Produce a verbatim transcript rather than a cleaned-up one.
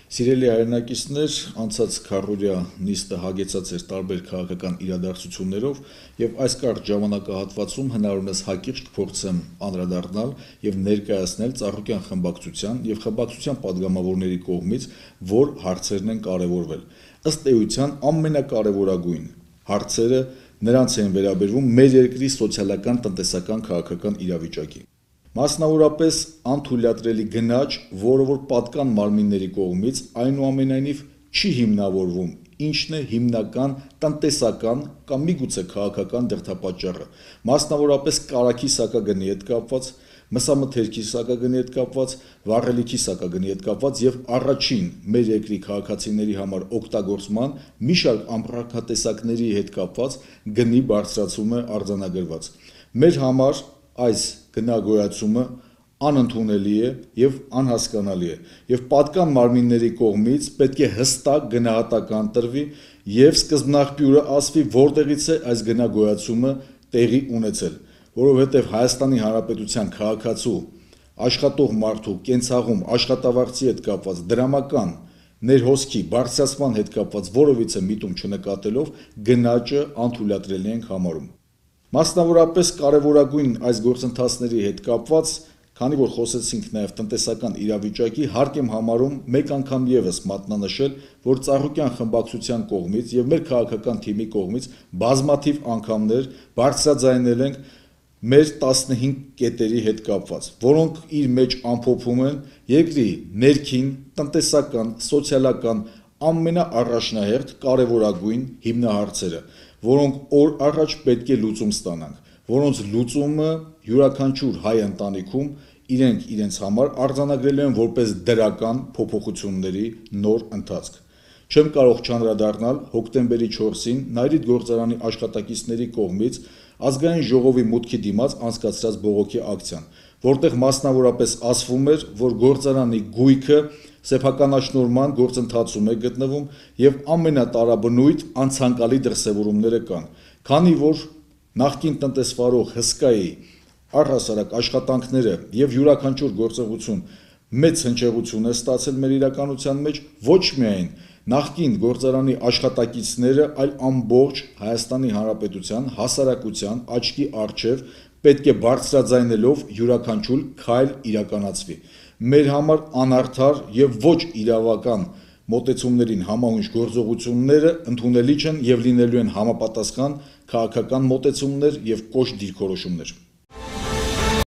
Սիրելի հայրենակիցներ, անցած քառօրյա նիստը հագեցած էր տարբեր քաղաքական իրադարձություններով եւ այս կարճ ժամանակահատվածում հնարավորինս հակիրճ կփորձեմ անդրադառնալ եւ ներկայացնել Ծառուկյան խմբակցության եւ խմբակցության падգամավորների կողմից, որ հարցերն են կարեւորվել։ Ըստ էության ամենակարևորագույն հարցերը նրանց են վերաբերվում մեր երկրի սոցիալական, տնտեսական, քաղաքական իրավիճակի։ Մասնավորապես անթույլատրելի գնաճ, որը որ պատկան մարմինների կողմից այնուամենայնիվ չի հիմնավորվում, ինչն է հիմնական տնտեսական կամ միգուցե քաղաքական դրդապատճառը, մասնավորապես կարագի սակագնի հետ կապված, մսամթերքի սակագնի հետ կապված, վառելիքի սակագնի հետ կապված եւ առաջին մեր երկրի քաղաքացիների համար օգտագործման մի շարք ամրակատեսակների հետ կապված գնի բարձրացում է արձանագրված։ Մեր համար այս գնագոյացումը անընդունելի է եւ անհասկանալի է եւ պատկան մարմինների կողմից պետք է հստակ գնահատական տրվի եւ սկզբնաղբյուրը ասվի որտեղից է այս գնագոյացումը տեղի ունեցել, որովհետեւ Հայաստանի Հանրապետության քաղաքացու աշխատող մարդու կենցաղում աշխատավարձի հետ կապված դրամական ներհոսքի բարձրացման հետ կապված որևիցե միտում չնկատելով գնաճը անթույլատրելի ենք համարում։ Մասնավորապես կարևորագույն այս գործընթացների հետ կապված, քանի որ խոսեցինք նաև տնտեսական իրավիճակի, հարկ եմ համարում մեկ անգամ եւս մատնանշել, որ Ծառուկյան խմբակցության կողմից եւ մեր քաղաքական թիմի կողմից բազմաթիվ անգամներ բարձրաձայնել ենք մեր տասնհինգ կետերի հետ կապված, որոնք իր մեջ ամփոփում են երկրի ներքին, տնտեսական, սոցիալական ամենաառաջնահերթ կարևորագույն հիմնահարցերը, որոնք օր առաջ պետք է լուծում ստանանք, որոնց լուծումը յուրաքանչյուր հայ ընտանիքում իրենք իրենց համար արձանագրել են որպես դրական փոփոխությունների նոր ընթացք։ Չեմ կարող չանդրադառնալ հոկտեմբերի չորսին Նայիրիդ գործարանի աշխատակիցների կողմից ազգային ժողովի մուտքի դիմաց անցկացրած բողոքի ակցիան, որտեղ մասնավորապես ասվում էր, որ գործարանի գույքը սեփականաշնորհման գործընթացում է գտնվում եւ ամենատարաբնույթ անցանկալի դրսեւորումները կան, քանի որ նախկին տնտեսվարող հսկայի առհասարակ աշխատանքները եւ յուրաքանչյուր գործողություն մեծ հնչեղություն է ստացել մեր իրականության մեջ, ոչ միայն նախկին գործարանի աշխատակիցները, այլ ամբողջ Հայաստանի Հանրապետության հասարակության աչքի առջև պետք է բարձրաձայնելով յուրաքանչյուր քայլ իրականացվի։ Մեր համար անարդար եւ ոչ իրավական մոտեցումներին համահունչ գործողությունները ընդունելի չեն եւ լինելու են համապատասխան քաղաքական մոտեցումներ եւ կոշտ դիրքորոշումներ։